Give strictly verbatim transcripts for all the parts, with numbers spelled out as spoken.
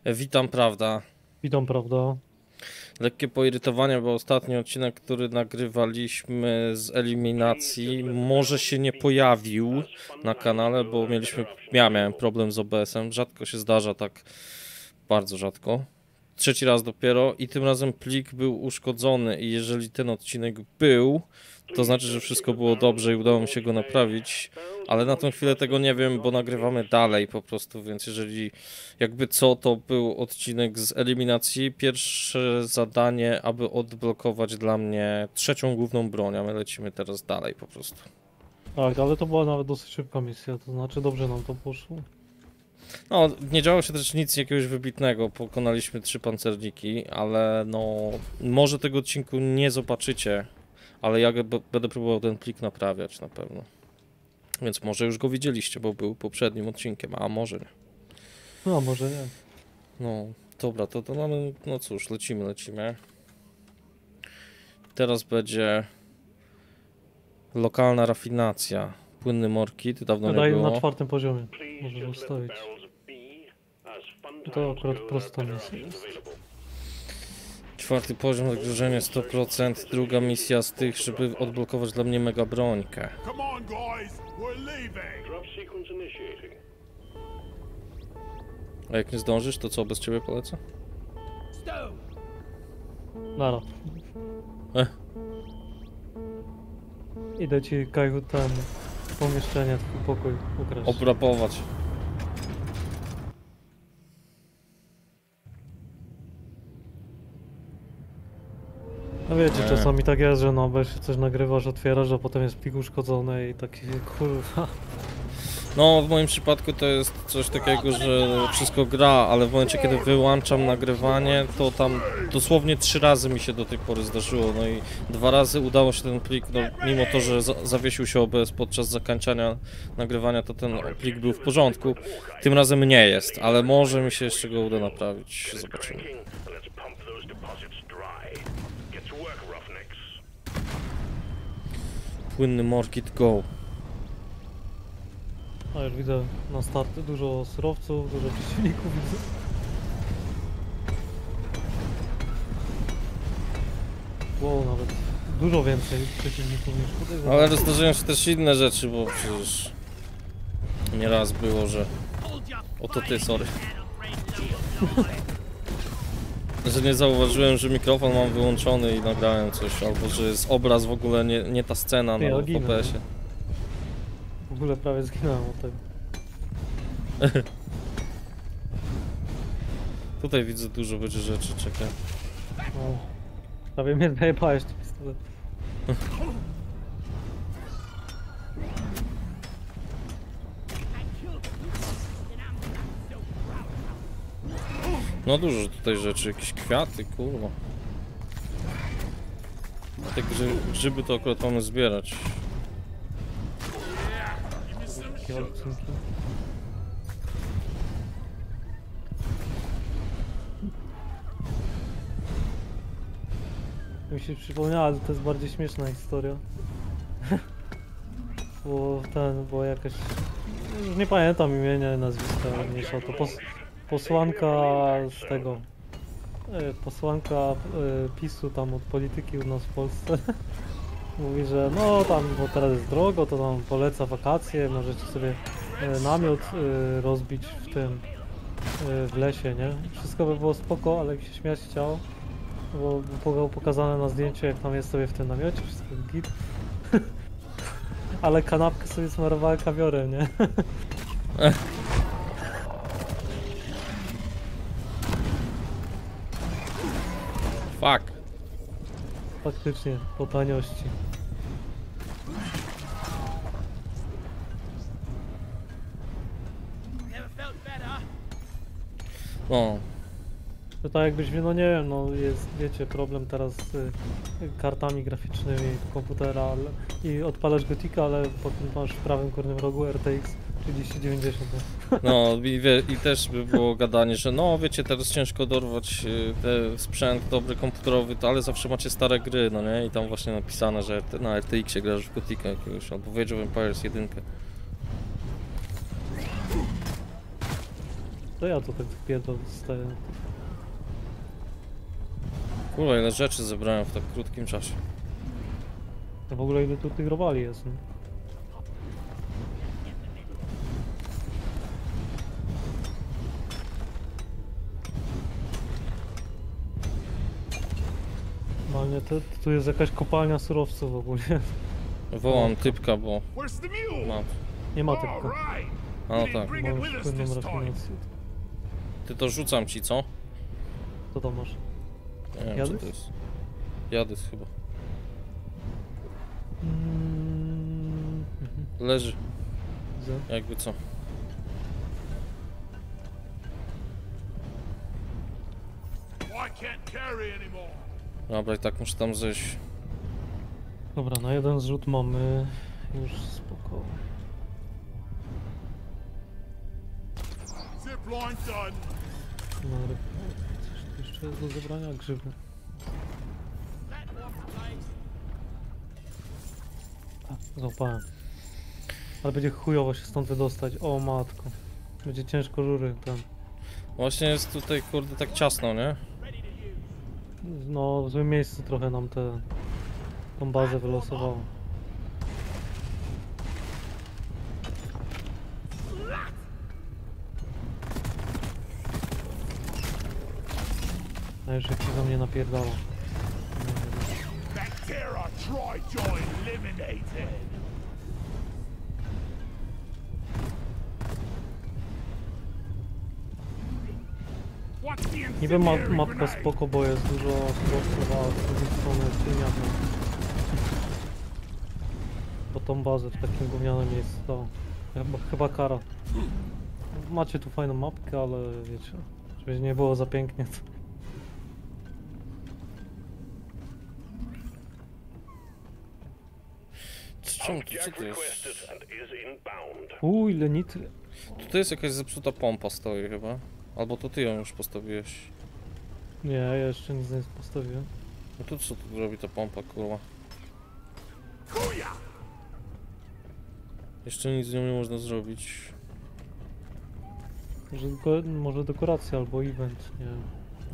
Witam, prawda? Witam, prawda? Lekkie poirytowanie, bo ostatni odcinek, który nagrywaliśmy z eliminacji, może się nie pojawił na kanale, bo mieliśmy, ja miałem problem z O B S-em. Rzadko się zdarza, tak bardzo rzadko. Trzeci raz dopiero i tym razem plik był uszkodzony i jeżeli ten odcinek był, to znaczy, że wszystko było dobrze i udało mi się go naprawić, ale na tę chwilę tego nie wiem, bo nagrywamy dalej po prostu, więc jeżeli jakby co, to był odcinek z eliminacji. Pierwsze zadanie, aby odblokować dla mnie trzecią główną broń, a my lecimy teraz dalej po prostu. Tak, ale to była nawet dosyć szybka misja, to znaczy dobrze nam to poszło. No, nie działo się też nic jakiegoś wybitnego, pokonaliśmy trzy pancerniki, ale no, może tego odcinku nie zobaczycie, ale ja będę próbował ten plik naprawiać na pewno. Więc może już go widzieliście, bo był poprzednim odcinkiem, a może nie. No, może nie. No, dobra, to, to mamy, no cóż, lecimy, lecimy. Teraz będzie lokalna rafinacja. Płynny morkit, dawno nie Daję było. na czwartym poziomie. Możesz ustawić. To akurat prosta misja jest. Czwarty poziom, zagrożenie sto procent. Druga misja z tych, żeby odblokować dla mnie mega brońkę. A jak nie zdążysz, to co, bez ciebie polecę? Nara. Eh. Idę ci, Kaju, ten pomieszczenie, twój pokój ukraść. Obrabować. No wiecie, Nie. czasami tak jest, że no weź coś nagrywasz, otwierasz, a potem jest plik uszkodzony i taki kurwa. No, w moim przypadku to jest coś takiego, że wszystko gra, ale w momencie, kiedy wyłączam nagrywanie, to tam dosłownie trzy razy mi się do tej pory zdarzyło, no i dwa razy udało się ten plik, no mimo to, że za zawiesił się O B S podczas zakończenia nagrywania, to ten plik był w porządku. Tym razem nie jest, ale może mi się jeszcze go uda naprawić, zobaczymy. Płynny morkit, go. A już widzę na start dużo surowców, dużo przeciwników widzę. Wow, nawet dużo więcej przeciwników niż podejrzewałem. Ale zdarzają się też inne rzeczy, bo przecież nieraz było, że... Oto ty, sorry. Że nie zauważyłem, że mikrofon mam wyłączony i nagrałem coś, albo że jest obraz w ogóle nie, nie ta scena Ty, na ja ginę, O B S-ie. W ogóle prawie zginąłem od tego. Tutaj widzę dużo będzie rzeczy, czekaj. No, prawie mnie zajebałeś tym pistolet. No dużo tutaj rzeczy, jakieś kwiaty, kurwa. Te grzy, grzyby to akurat mamy zbierać. Takie odcinki. Mi się przypomniała, ale to jest bardziej śmieszna historia. Bo ten, bo jakaś... Już nie pamiętam imienia i nazwiska, mniejsza to pos, posłanka z tego... e, Posłanka e, PiSu tam od polityki u nas w Polsce. Mówi, że no tam, bo teraz jest drogo, to tam poleca wakacje, możecie sobie e, namiot e, rozbić w tym, e, w lesie, nie? Wszystko by było spoko, ale mi się śmiać chciało, bo było pokazane na zdjęciu, jak tam jest sobie w tym namiocie, wszystko git. Ale kanapkę sobie smarowała kawiorem, nie? Fuck. Faktycznie, po taniości. No. To tak jakbyś, no nie wiem, no jest, wiecie, problem teraz z y, kartami graficznymi komputera ale, i odpalasz Gotika, ale potem masz w prawym górnym rogu R T X trzydzieści dziewięćdziesiąt. No i, wie, i też by było gadanie, że no wiecie, teraz ciężko dorwać y, te sprzęt dobry komputerowy, to, ale zawsze macie stare gry, no nie? I tam właśnie napisane, że na R T X-ie grasz w Gotika jakiegoś, albo w Age of Empires jeden. To ja to tak pierdol dostaję. Kurwa, ile rzeczy zebrałem w tak krótkim czasie. To w ogóle ile tu tych robali jest, no? Normalnie to, tu jest jakaś kopalnia surowców ogólnie. Wołam typka, bo Where's the mule? mam. Nie ma All tylko. right. A We no didn't tak. bring it Masz with us płynną this time. rafinację. Ty to rzucam ci, co? Co tam masz? Nie wiem, Jadys? co to jest. Jadys chyba. Mm, mhm, Leży, widzę. jakby co. I can't carry anymore. Dobra, i tak muszę tam zejść. Dobra, na jeden zrzut mamy już spoko. Zip line done. No, ale coś tu jeszcze jest do zebrania? Grzyby. A, złapałem. Ale będzie chujowo się stąd wydostać. O matko. Będzie ciężko rury ten. Właśnie jest tutaj, kurde, tak ciasno, nie? No, w złym miejscu trochę nam te... tą bazę wylosowało. A już jak się za mnie napierdala. Bacteria Tri-Joy eliminated. What's the Niby ma incendiary mapka grenade? spoko, bo jest dużo surowców, a z drugiej strony jest cieniaka. Po tą bazę w takim gównianym miejscu to chyba, chyba kara. Macie tu fajną mapkę, ale wiecie, żeby nie było za pięknie. To... Czemu tu, co to jest? Uuu, ile nitry. Tutaj jest jakaś zepsuta pompa stoi chyba. Albo to ty ją już postawiłeś. Nie, ja jeszcze nic nie postawiłem. No to co tu robi ta pompa, kurwa? Kuya! Jeszcze nic z nią nie można zrobić. Może, tylko, może dekoracja albo event, nie wiem.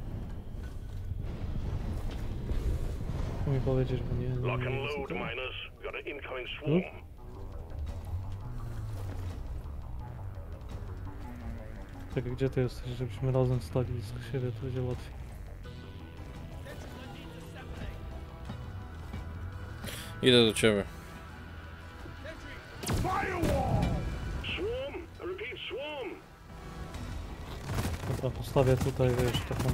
Chcę mi powiedzieć, bo nie, nie, Lock nie and wiem co load, to. miners. Got an incoming swarm. Czekaj, gdzie ty jesteś, żebyśmy razem stali z siebie, to będzie łatwiej. Idę do ciebie. Firewall! Swarm? I repeat, swarm. Dobra, postawię tutaj, wiesz, taką...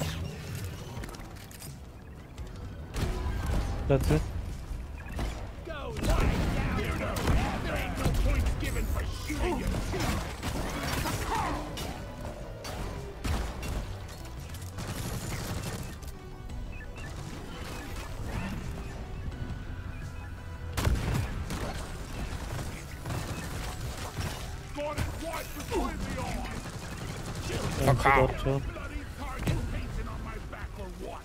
Plecy. Go lie down! You know, there ain't no points given for shooting you. Got it right between the eyes. Ręce dorcze. Bloody target pacing on my back or what?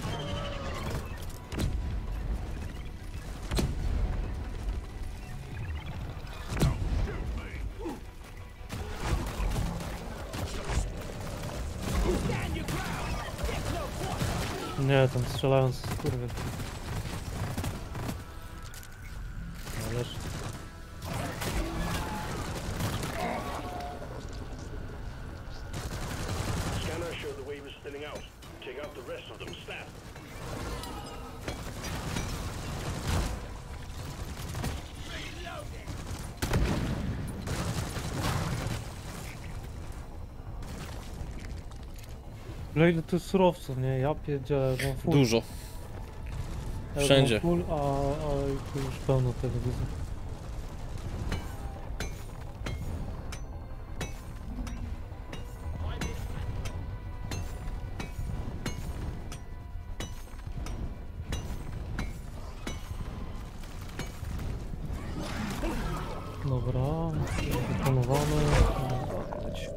Nie, tam strzelając, kurwa. Ależ... Scanner showed the wave is thinning out. Take out the rest of them, snap. No ile tu jest surowców, nie? Ja pierdzielę, mam full. Dużo. Ja już Wszędzie. mam full, a, a tu już pełno tego widzę. Dobra, wykonowany. Dobra, leci.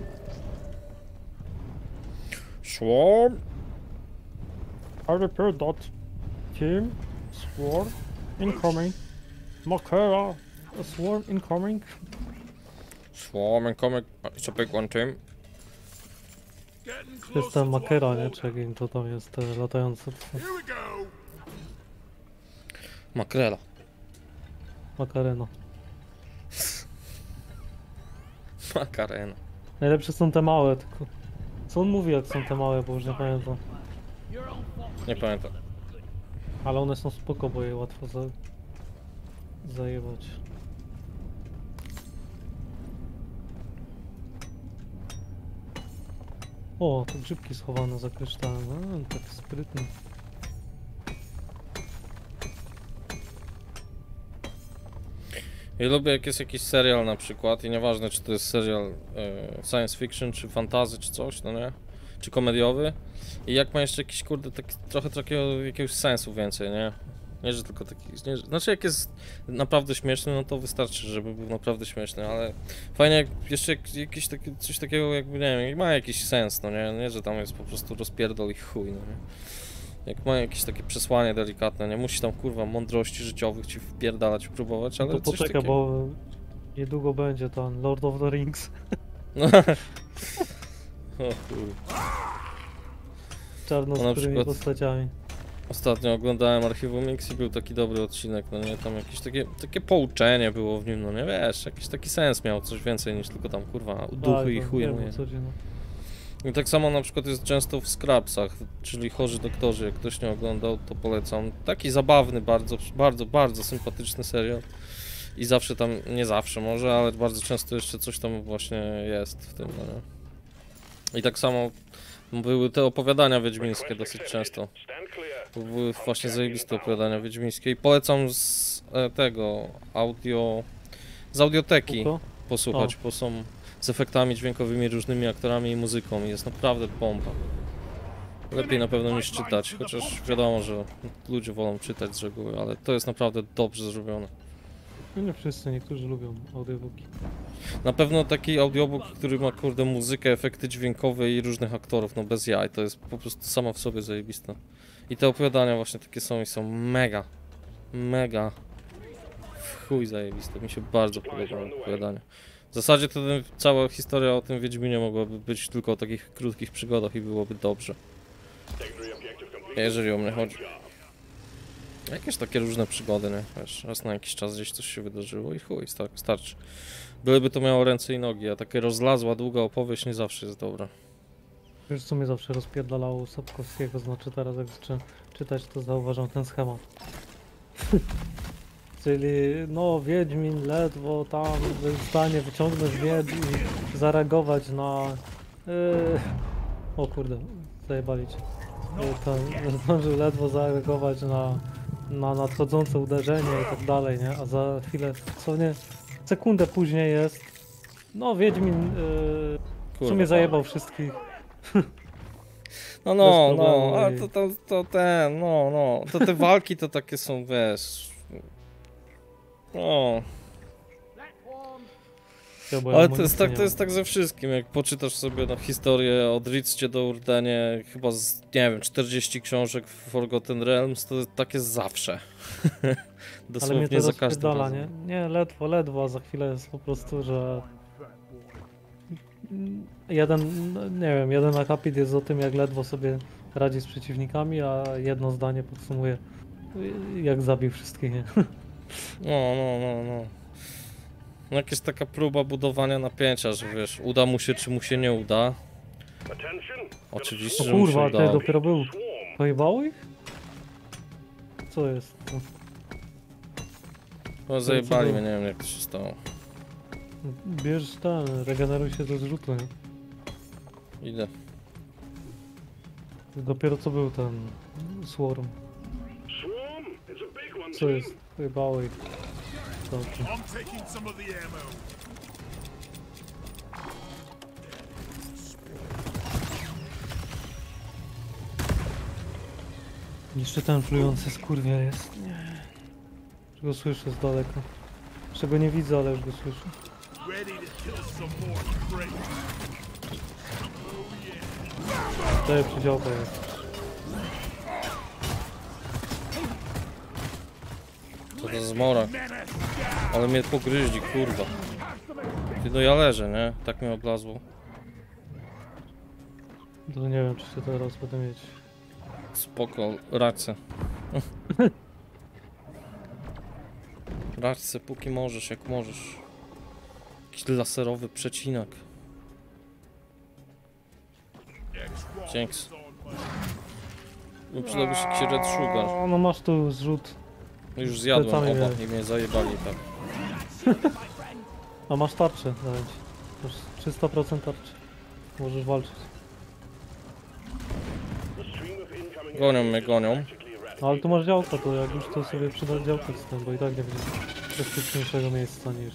Swarm? I repeat that. Team, swarm, incoming. Makera, a swarm incoming. Swarm and comic. It's a big one, team. Getting To jest closer ten to our Makera, nie? border. Czy jakim to tam jest, te latające psy. Here we go. Makrela. Makarena. Makarena. Najlepsze są te małe, tylko... Co on mówi jak są te małe, bo już nie pamiętam. Nie pamiętam. Ale one są spoko, bo je łatwo za... zajebać. O, to grzybki schowane za kryształem, a, tak sprytny. Ja lubię jak jest jakiś serial na przykład i nieważne czy to jest serial e, science fiction, czy fantasy, czy coś, no nie? Czy komediowy. I jak ma jeszcze jakiś kurde taki, trochę takiego jakiegoś sensu więcej, nie? Nie, że tylko taki, nie, że, znaczy jak jest naprawdę śmieszny, no to wystarczy, żeby był naprawdę śmieszny, ale fajnie jak jeszcze jak, jakiś taki, coś takiego jakby, nie wiem, ma jakiś sens, no nie? Nie, że tam jest po prostu rozpierdol i chuj, no nie? Jak ma jakieś takie przesłanie delikatne, nie musi tam kurwa mądrości życiowych ci wpierdalać, próbować, ale To coś poczeka, takiego. bo niedługo będzie ten Lord of the Rings. No. O kurwa. Czarnoskórymi przykład- postaciami. Ostatnio oglądałem Archiwum Mix i był taki dobry odcinek, no nie, tam jakieś takie, takie pouczenie było w nim, no nie, wiesz, jakiś taki sens miał, coś więcej niż tylko tam kurwa duchy Tak, i to chuje wiem, moje. o co chodzi, no. I tak samo na przykład jest często w Scrubsach, czyli Chorzy Doktorzy, jak ktoś nie oglądał, to polecam. Taki zabawny, bardzo, bardzo, bardzo sympatyczny serial. I zawsze tam, nie zawsze może, ale bardzo często jeszcze coś tam właśnie jest w tym, no nie. I tak samo były te opowiadania wiedźmińskie dosyć często. Stand clear. To były właśnie zajebiste opowiadania wiedźmińskie i polecam z e, tego audio, z audioteki Spoko. posłuchać, O. bo są z efektami dźwiękowymi, różnymi aktorami i muzyką i jest naprawdę bomba. Lepiej na pewno niż czytać, chociaż wiadomo, że ludzie wolą czytać z reguły, ale to jest naprawdę dobrze zrobione. No nie wszyscy, niektórzy lubią audiobooki. Na pewno taki audiobook, który ma kurde muzykę, efekty dźwiękowe i różnych aktorów, no bez jaj, to jest po prostu sama w sobie zajebiste. I te opowiadania właśnie takie są i są mega, mega w chuj zajebiste, mi się bardzo podobają opowiadania. W zasadzie to ten, cała historia o tym Wiedźminie mogłaby być tylko o takich krótkich przygodach i byłoby dobrze, Secondary objective complete. jeżeli o mnie chodzi. Jakieś takie różne przygody, nie? Wiesz, raz na jakiś czas gdzieś coś się wydarzyło i chuj, star starczy. Byleby to miało ręce i nogi, a takie rozlazła, długa opowieść nie zawsze jest dobra. Wiesz co mnie zawsze rozpierdalało u Sapkowskiego, znaczy teraz jak zacząłem czytać, to zauważam ten schemat. Czyli no Wiedźmin ledwo tam jest w stanie wyciągnąć miecz i zareagować na... Yy... O kurde, zajebali cię. Yy, ten, zdążył ledwo zareagować na, na nadchodzące uderzenie i tak dalej, nie? A za chwilę, dosłownie sekundę później jest... No Wiedźmin yy, w Kurwa. sumie zajebał wszystkich. No, no, Bez problemu no, a i- to, to, to ten, no, no, to te walki to takie są, wiesz... No, Ja, bo ja ale to jest, amunicji tak, nie to jest tak ze wszystkim, jak poczytasz sobie no, historię od Ritzcie do Urdenie, chyba z, nie wiem, czterdzieści książek w Forgotten Realms, to tak jest zawsze. Ale Dosłownie mnie to za każdym rozpierdala, nie? razem. Nie, ledwo, ledwo, a za chwilę jest po prostu, że... Jeden, no, nie wiem, jeden akapit jest o tym, jak ledwo sobie radzi z przeciwnikami, a jedno zdanie podsumuje, jak zabił wszystkich, nie? No, no, no, no. No jakaś taka próba budowania napięcia, że wiesz, uda mu się, czy mu się nie uda. Attention. Oczywiście, O że mu się kurwa, to uda. dopiero był. Swarm. Pojebało ich? Co jest? No, No zajebali co mnie, było? nie wiem jak to się stało. bierz ten, regeneruj się do zrzutu, nie? Idę. Dopiero co był ten swarm. Swarm. It's a big one. Co too. jest? Pojebało ich. Dobrze. I'm taking some of the ammo. Jeszcze ten flujący skurwia jest. Nie. Już go słyszę z daleka. Jeszcze go nie widzę, ale już go słyszę. Ready to kill some more traitors. Daję przydziałka jest. Co to za zmora? Ale mnie pogryźli, kurwa. Ty no ja leżę, nie? Tak mnie oblazło. To nie wiem, czy się teraz będę mieć. Spoko, rację. Rację, póki możesz, jak możesz. Jakiś laserowy przecinak. Dzięki. No przydałby się ci Red Sugar. A, no masz tu zrzut. Już zjadłem Plecami oba miałeś. i mnie zajebali tak. A masz tarczę, dałem ci. Masz trzysta procent tarczy. Możesz walczyć. The stream of incoming Gonią mnie, gonią. practically erratic. No, ale tu masz działka, to jak już to sobie przyda działkę z tym, bo i tak nie będzie bezpieczniejszego miejsca niż...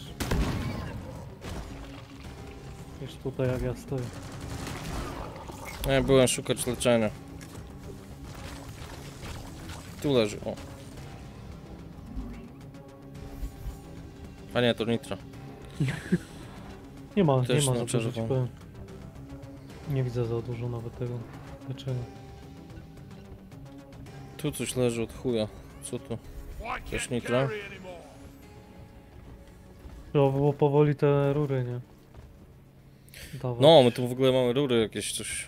niż tutaj jak ja stoję. Nie, byłem szukać leczenia. Tu leży, o. A nie, to nitro. Nie ma, Też nie ma na za dużo, ci czerwono. powiem. Nie widzę za dużo nawet tego leczenia. Tu coś leży od chuja. Co tu? I Też can't nitro? carry anymore. Trzeba było powoli te rury, nie? Dawać. No, my tu w ogóle mamy rury jakieś coś.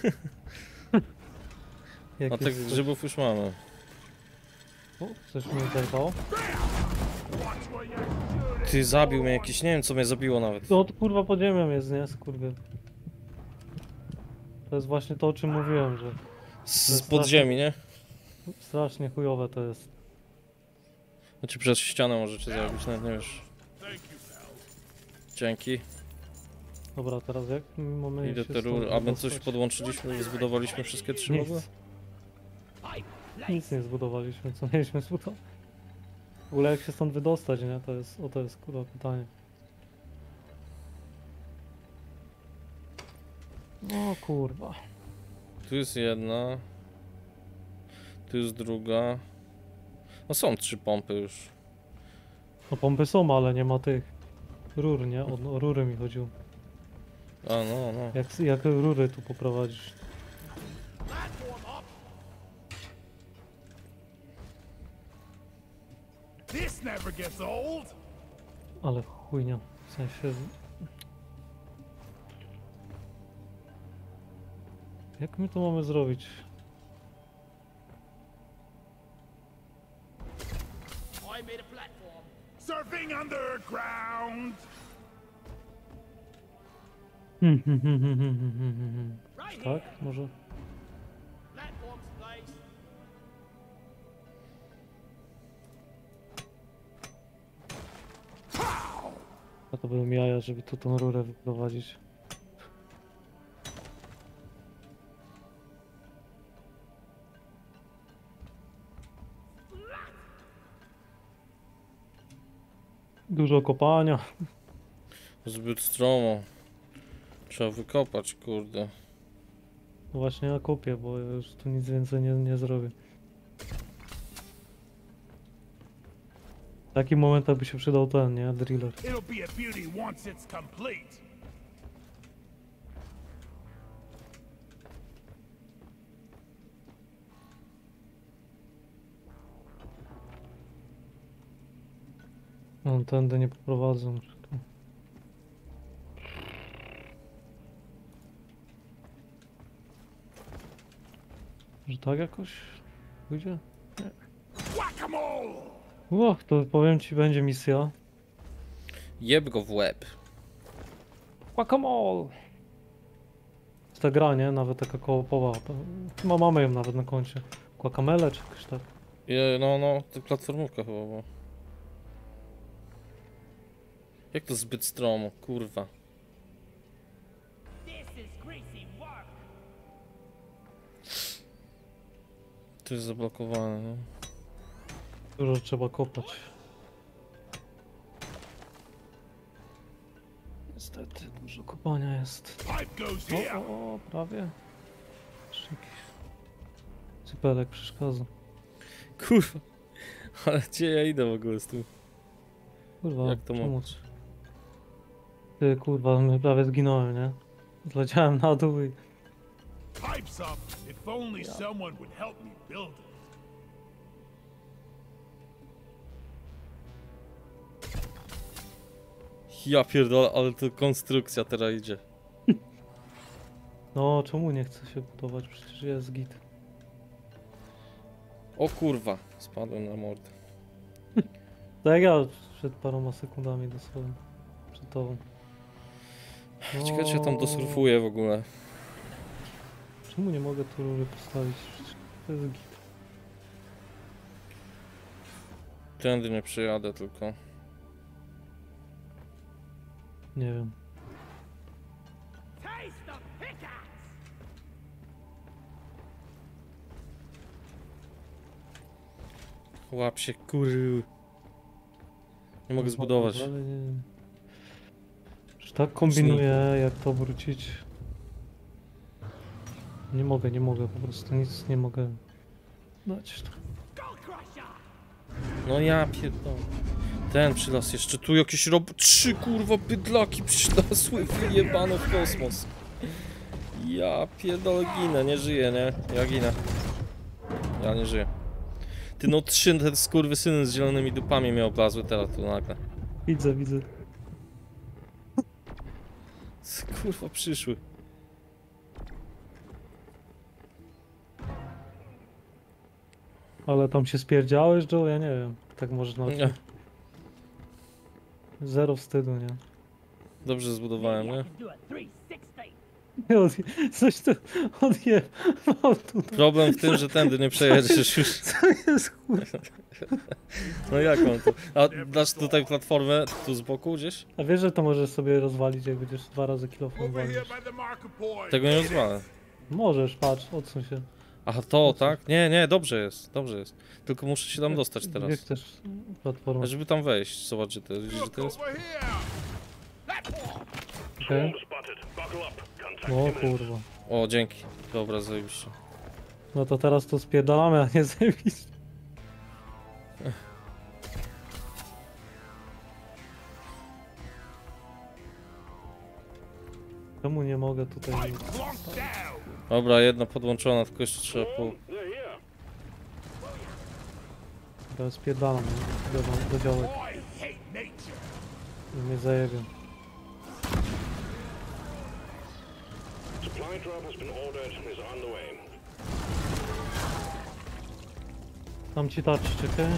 Jak A tych jest coś- grzybów już mamy. O, coś mnie zajbało. Watch where you're Ty, zabił mnie jakiś, nie wiem co mnie zabiło nawet. No to kurwa pod ziemią jest, nie? Skurwy. To jest właśnie to, o czym mówiłem, że Z podziemi, nie? strasznie chujowe to jest. Znaczy przez ścianę możecie zabić, nawet nie wiesz. Thank you, pal. Dzięki. Dobra, teraz jak mamy Idę się te stąd rury. A my coś wydostać? podłączyliśmy, zbudowaliśmy wszystkie trzy w ogóle? Nic. Nic nie zbudowaliśmy, co mieliśmy zbudować. W ogóle jak się stąd wydostać, nie? To jest, o to jest kurwa pytanie. O kurwa. Tu jest jedna. Tu jest druga. No są trzy pompy już. No pompy są, ale nie ma tych rur, nie? O, o rury mi chodziło. A no, no. Jak, jak rury tu poprowadzisz? This never gets old. Ale chujnia, w sensie... Jak my to mamy zrobić? I made a platform. Surfing underground. Hmm, hmm, hmm, hmm, hmm, hmm, hmm, hmm. Right Tak? here. Może? Platform's placed. A to będą jaja, żeby tu tą rurę wyprowadzić. Dużo kopania. Zbyt stromo. Trzeba wykopać, kurde. No właśnie ja kopię, bo ja już tu nic więcej nie, nie zrobię. W takim momentach by się przydał ten, nie? Driller. It'll be a beauty once it's complete. No tędy nie poprowadzą. że tu. Że tak jakoś pójdzie? Whack-a-mole. Och, to powiem ci, będzie misja. Jeb go w łeb. Guacamole! Ta gra, nie? Nawet taka kołopowa. No mamy ją nawet na koncie. Guacamele czy jakoś tak. Je, no, no, to platformówka chyba była. Jak to zbyt stromo, kurwa. This is greasy work. To jest zablokowane, no. Dużo trzeba kopać. Niestety, dużo kopania jest. Pipe goes O, here. o, o, prawie. Jeszcze jakiś cypelek przeszkadza. Kurwa. Ale gdzie ja idę w ogóle z tym? Kurwa, Jak to czemu? mówić? Ty kurwa, my prawie zginąłem, nie? Zleciałem na dół i... Pipes up. If only someone would help me build it. Ja pierdolę, ale to konstrukcja teraz idzie. No, czemu nie chce się budować? Przecież jest git. O kurwa, spadłem na mordę. Tak jak ja przed paroma sekundami dosłownie. Przed tobą. No, Ciekawe, czy ja tam dosurfuję w ogóle. czemu nie mogę tu rury postawić? Przecież to jest git. Tędy nie przejadę tylko. Nie wiem. Taste the pickaxe! Łap się, kurwa. Nie mogę zbudować. Ale nie... Już tak kombinuję, jak to wrócić. Nie mogę, nie mogę, po prostu nic nie mogę dać. Gold crusher! No ja pierdolę. Ten przylas jeszcze tu jakieś rob... Trzy kurwa bydlaki przylazły wyjebane w kosmos. Ja pierdolę, ginę, nie żyję, nie? Ja ginę. Ja nie żyję. Ty no trzy te skurwysyny z zielonymi dupami mnie oblazły teraz tu nagle. Widzę, widzę. Co, kurwa przyszły. Ale tam się spierdziałeś, Joe? Ja nie wiem. Tak można. Nie. Zero wstydu, nie? Dobrze zbudowałem, nie? Do a three sixty! Nie, odje... Coś tu odjebał tutaj. Problem w tym, że tędy nie przejedziesz już. Co jest kurwa? No jak on tu? A dasz tutaj platformę tu z boku gdzieś? A wiesz, że to możesz sobie rozwalić, jak będziesz dwa razy kilofem Over walić. here by the marker point! Tego nie rozwalę. Możesz, patrz, odsuń się. Aha, to, tak? Nie, nie, dobrze jest, dobrze jest. Tylko muszę się tam dostać Gdzie teraz. chcesz platformę? Żeby tam wejść, zobacz, że to jest. Widzisz, że Look to jest? over here! That one! Okej. Spotted. Buckle up. Contact No imminent. kurwa. O, dzięki. Dobra, zajebiście. No to teraz to spierdalamy, a nie zajebiście. Czemu nie mogę tutaj... Plonk down! Dobra, jedna podłączona, tylko jeszcze trzeba po... They're here. Teraz spierdalam, nie? Do, do działek. I hate nature! I mnie zajebią. Supply drop has been ordered and is on the way. Tam ci tarczy, czekaj.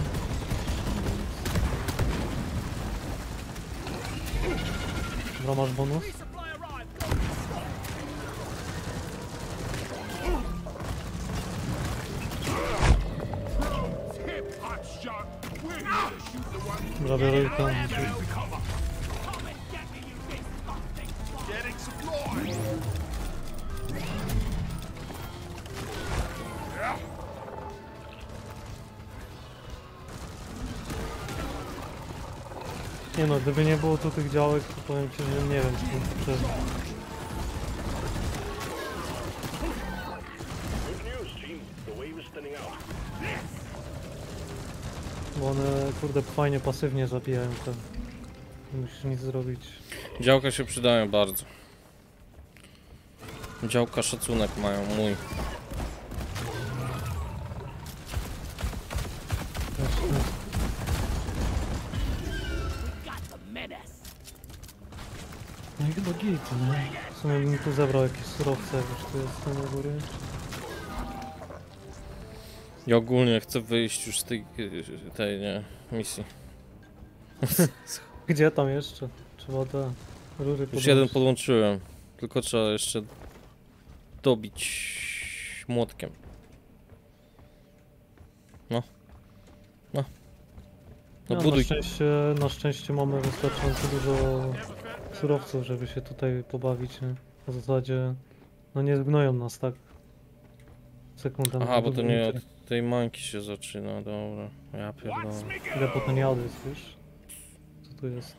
Dobra, masz bonus? Resupply arrived! Hip hop shot! We're here to shoot the one Dobra, biorę tam. down to cover! Come and get me, you disgusting swine! Getting supplies! Nie no, gdyby nie było tu tych działek, to powiem ci, że nie wiem, czy bym przeżył. Good news, team. The wave is thinning out. Bo one, kurde, fajnie pasywnie zabijają te. Nie musisz nic zrobić. Działka się przydają bardzo. Działka szacunek mają, mój. Got the menace! No i chyba git, nie? W sumie bym tu zebrał jakieś surowce, jak już tu jestem u góry. Ja ogólnie chcę wyjść już z tej, tej nie, misji. Gdzie tam jeszcze? Trzeba te rury Już podłączyć. jeden podłączyłem. Tylko trzeba jeszcze dobić młotkiem. No. No. No No, na, buduj. szczęście, na szczęście mamy wystarczająco dużo surowców, żeby się tutaj pobawić, nie? W zasadzie, no nie zgnoją nas tak sekundę. Aha, bo to nie budowniczej. od tej mańki się zaczyna, dobra. Ja pierdolę. Watch me Ile go! potem jadł jest, wiesz? Co tu jest?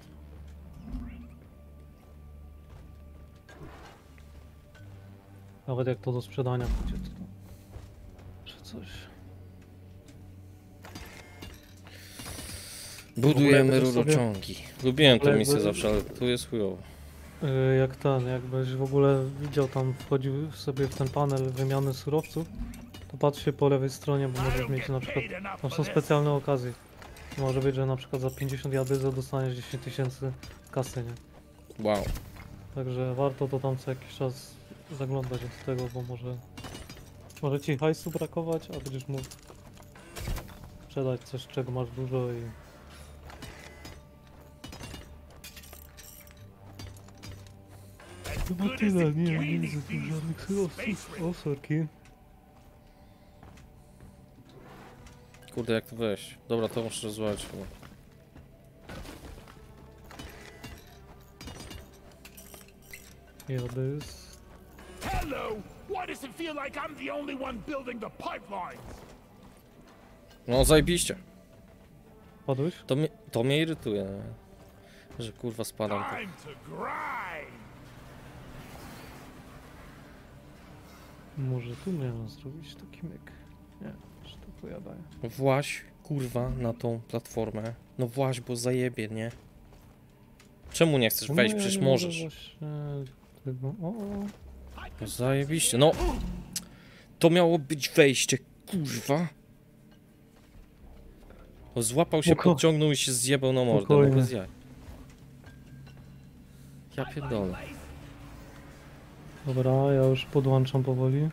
Nawet jak to do sprzedania pójdzie, to... Czy coś... Budujemy będziesz sobie- rurociągi. Lubiłem tę ogóle misję jakby- zawsze, ale tu jest chujowo. Yy, jak ten, jakbyś w ogóle widział tam, wchodził sobie w ten panel wymiany surowców, to patrz się po lewej stronie, bo możesz mieć na przykład, tam są specjalne okazje. Może być, że na przykład za pięćdziesiąt jadyza dostaniesz dziesięć tysięcy kasy, nie? Wow. Także warto to tam co jakiś czas zaglądać od tego, bo może... Może ci hajsu brakować, a będziesz mógł sprzedać coś, czego masz dużo i... As Chyba good as tyle, the nie, nie gaining widzę tu these żadnych space surowców. O, sorki. Kurde, jak to wejść? Dobra, to muszę rozwiązać chyba. Yeah, this... Hello! Why does it feel like I'm the only one building the pipelines? No zajebiście. Padłeś? To mnie, to mnie irytuje, że kurwa spadam. Time to grind! Może tu miałem zrobić taki myk. Nie, że to pojadają. Właź, kurwa, na tą platformę. No właź, bo zajebie, nie? Czemu nie chcesz wejść? No, ja Przecież nie mogę możesz. Właśnie tego... O, o. No zajebiście, no. To miało być wejście, kurwa. O, złapał się, Spoko- podciągnął i się zjebał na mordę, no Spokojnie. bez jaj. Ja pierdolę. Dobra, ja już podłączam powoli.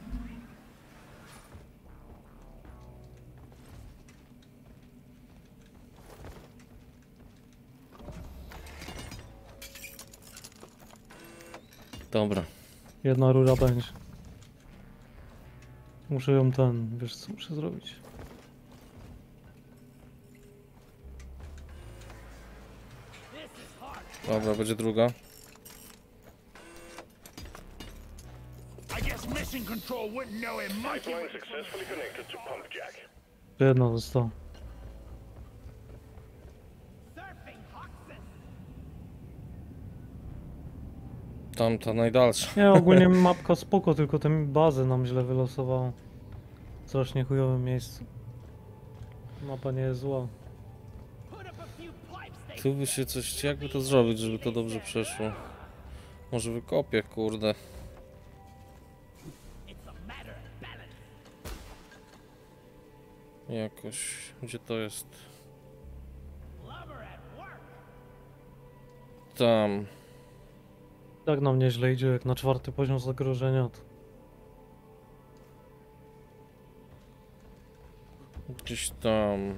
Dobra. Jedna rura będzie. Muszę ją ten, wiesz co muszę zrobić. Dobra, będzie druga. I guess mission control wouldn't know it might be Pipeline successfully connected to pump jack. Jedna została. Tamta najdalsza. Nie, ogólnie mapka spoko, tylko tę bazę nam źle wylosowało. W strasznie chujowym miejscu. Mapa nie jest zła. Tu by się coś, jakby to zrobić, żeby to dobrze przeszło. Może wykopię, kurde. Jakoś, gdzie to jest? Tam. Tak nam nieźle idzie, jak na czwarty poziom zagrożenia. To... Gdzieś tam.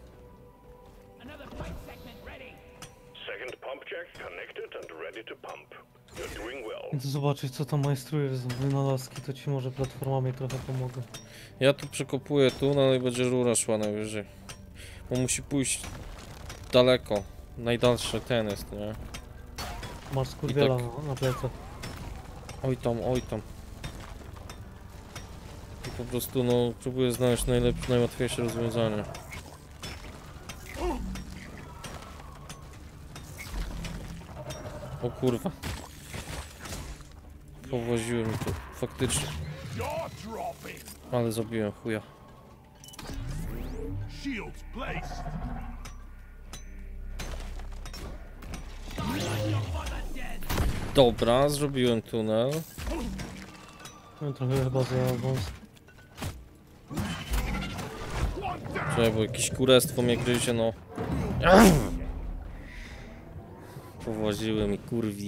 Second pump jack connected and ready to pump. You're doing well. Idę zobaczyć co tam majstruje z wynalazki, to ci może platformami trochę pomogę. Ja tu przekopuję tu, no i będzie rura szła najwyżej. Bo musi pójść daleko. Najdalszy ten jest, nie? Masz skurwiela tak- na, na plecach. Oj tam, oj tam. I po prostu no próbuję znaleźć najlepsze, najłatwiejsze rozwiązanie. O kurwa. Powoziłem mi tu, faktycznie. jaw dropping. Ale zrobiłem chuja. Shields placed. Dobra, zrobiłem tunel. No, trochę chyba za wąsko. Czekaj, bo jakieś kurestwo mnie gryzie, no. Powoziłem i kurwi.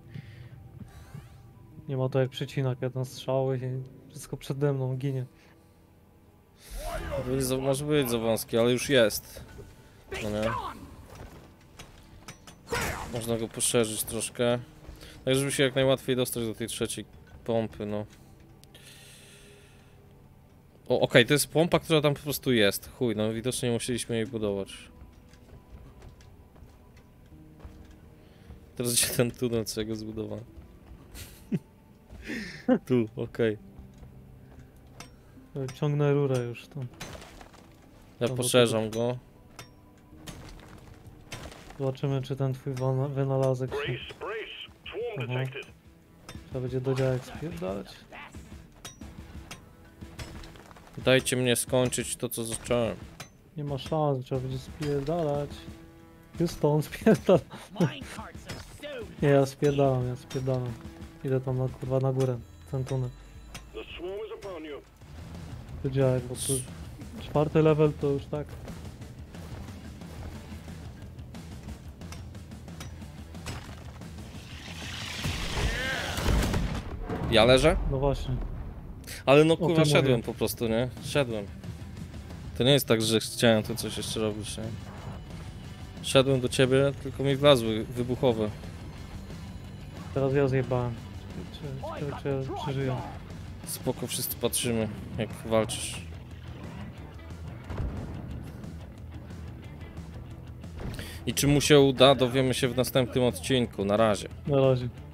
Nie ma to jak przycinak, jeden strzał i wszystko przede mną ginie. Być za, może być za wąski, ale już jest. No nie? Można go poszerzyć troszkę. Tak, żeby się jak najłatwiej dostać do tej trzeciej pompy, no. O, okej, to jest pompa, która tam po prostu jest. Chuj, no widocznie nie musieliśmy jej budować. Teraz gdzie ten tunel, co ja go zbudowałem? Tu, okej. Ciągnę rurę już tam. Ja Tam do poszerzam go. Zobaczymy czy ten twój wana- wynalazek się Brace, brace. Swarm Mhm. detected. trzeba będzie do działek spierdalać. Dajcie mnie skończyć to, co zacząłem. Nie ma szans, trzeba będzie spierdalać. Houston, spierdal. Nie, ja spierdalam, ja spierdalam. Idę tam na, kurwa na górę, ten tunel. The swarm is upon you. Do działek, bo tu czwarty level to już tak. Ja leżę? No właśnie. Ale no O kurwa, tym szedłem mówię. po prostu, nie? Szedłem. To nie jest tak, że chciałem tu coś jeszcze robić, nie? Szedłem do ciebie, tylko mi wlazły wybuchowe. Teraz ja zjebałem. Czy, czy, czy, czy ja przeżyję? Spoko, wszyscy patrzymy, jak walczysz. I czy mu się uda, dowiemy się w następnym odcinku. Na razie. Na razie.